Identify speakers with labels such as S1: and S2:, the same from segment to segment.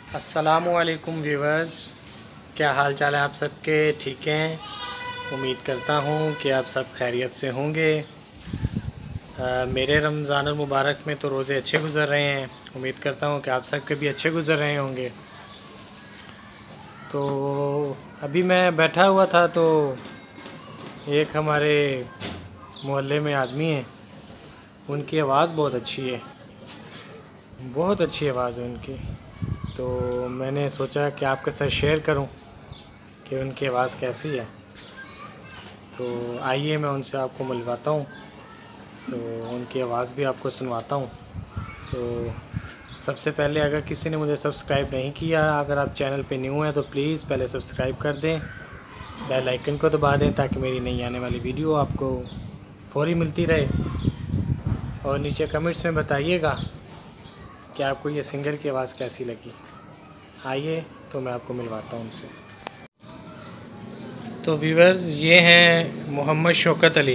S1: अस्सलामुअलैकुम व्यूवर्स, क्या हाल चाल है आप सबके? ठीक हैं, उम्मीद करता हूँ कि आप सब खैरियत से होंगे। मेरे रमज़ान मुबारक में तो रोज़े अच्छे गुज़र रहे हैं। उम्मीद करता हूँ कि आप सबके भी अच्छे गुज़र रहे होंगे। तो अभी मैं बैठा हुआ था तो एक हमारे मोहल्ले में आदमी हैं, उनकी आवाज़ बहुत अच्छी है, बहुत अच्छी आवाज़ है उनकी। तो मैंने सोचा कि आपके साथ शेयर करूं कि उनकी आवाज़ कैसी है। तो आइए मैं उनसे आपको मिलवाता हूं, तो उनकी आवाज़ भी आपको सुनवाता हूं। तो सबसे पहले, अगर किसी ने मुझे सब्सक्राइब नहीं किया, अगर आप चैनल पे न्यू हैं तो प्लीज़ पहले सब्सक्राइब कर दें, बेल आइकन को दबा दें ताकि मेरी नई आने वाली वीडियो आपको फ़ौरी मिलती रहे। और नीचे कमेंट्स में बताइएगा कि आपको ये सिंगर की आवाज़ कैसी लगी। आइए तो मैं आपको मिलवाता हूँ उनसे। तो व्यूअर्स, ये हैं मोहम्मद शौकत अली।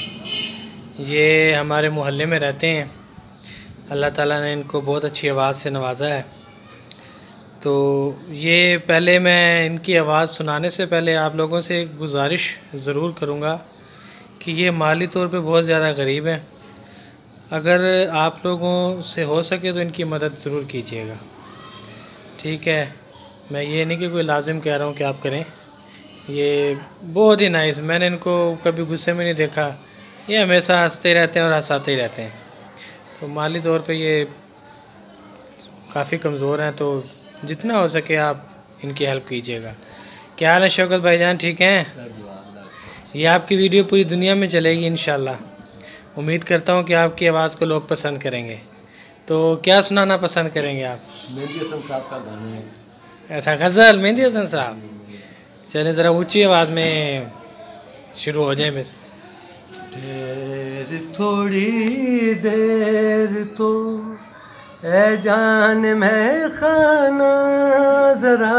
S1: ये हमारे मोहल्ले में रहते हैं। अल्लाह ताला ने इनको बहुत अच्छी आवाज़ से नवाजा है। तो ये पहले मैं इनकी आवाज़ सुनाने से पहले आप लोगों से एक गुजारिश ज़रूर करूँगा कि ये माली तौर पे बहुत ज़्यादा गरीब हैं। अगर आप लोगों से हो सके तो इनकी मदद ज़रूर कीजिएगा, ठीक है? मैं ये नहीं कि कोई लाजिम कह रहा हूँ कि आप करें। ये बहुत ही नाइस, मैंने इनको कभी गुस्से में नहीं देखा। ये हमेशा हंसते रहते हैं और हंसाते ही रहते हैं। तो माली तौर पे ये काफ़ी कमज़ोर हैं, तो जितना हो सके आप इनकी हेल्प कीजिएगा। क्या हाल है शौकत भाईजान, ठीक हैं? ये आपकी वीडियो पूरी दुनिया में चलेगी इंशाल्लाह। उम्मीद करता हूँ कि आपकी आवाज़ को लोग पसंद करेंगे। तो क्या सुनाना पसंद करेंगे आप?
S2: मेहंदी हसन साहब का गाना है।
S1: ऐसा गज़ल मेहंदी हसन साहब? चलें ज़रा ऊंची आवाज़ में शुरू हो जाए बस।
S2: ठहर थोड़ी देर तो ए जान मैं खाना जरा,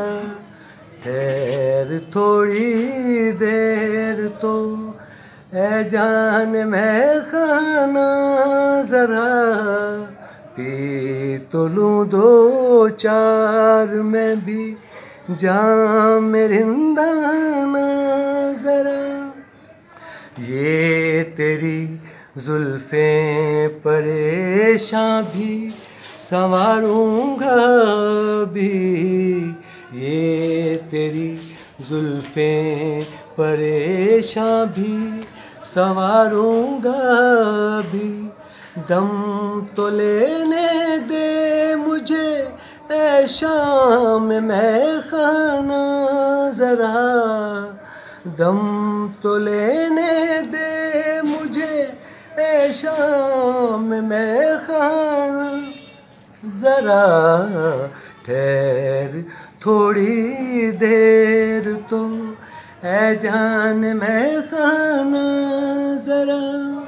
S2: ठहर थोड़ी देर तो ए जान मैं खाना जरा, पी तो लूँ दो चार मैं भी जाम रिंदाना जरा, ये तेरी जुल्फ़ें परेशान भी संवारूंगा भी, ये तेरी जुल्फ़ें परेशान भी संवारूंगा भी, दम तो लेने दे मुझे ऐ शाम मैं खाना ज़रा, दम तो लेने दे मुझे ऐ शाम मैं खाना ज़रा, ठहर थोड़ी देर तो ऐ जान मैं खाना ज़रा,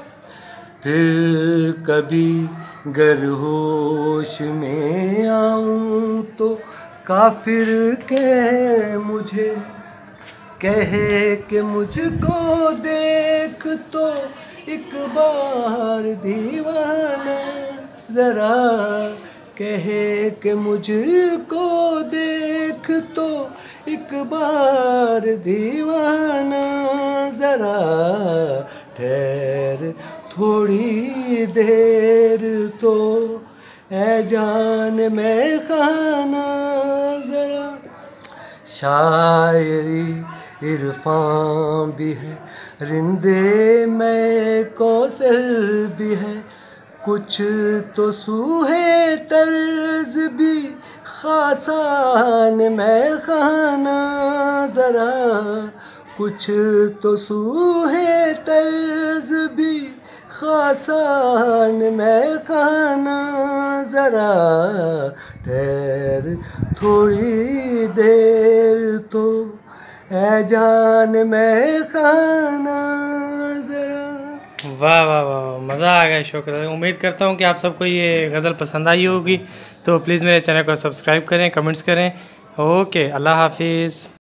S2: फिर कभी गर होश में आऊँ तो काफिर के मुझे कहे कि मुझको देख तो एक बार दीवाना ज़रा, कहे कि मुझको देख तो एक बार दीवाना ज़रा, ठहर थोड़ी देर तो ऐ जान मैं खाना ज़रा, शायरी इरफान भी है, रिंदे में कौसर भी है, कुछ तो सूहे तर्ज भी खासान मैं खाना ज़रा, कुछ तो सूहे तर्ज भी खासान मैं खाना ज़रा, ठहर थोड़ी देर तो ऐ जान मैं खाना ज़रा।
S1: वाह वाह वाह, मज़ा आ गया शौकत। उम्मीद करता हूँ कि आप सबको ये गज़ल पसंद आई होगी। तो प्लीज़ मेरे चैनल को सब्सक्राइब करें, कमेंट्स करें। ओके, अल्लाह हाफिज़।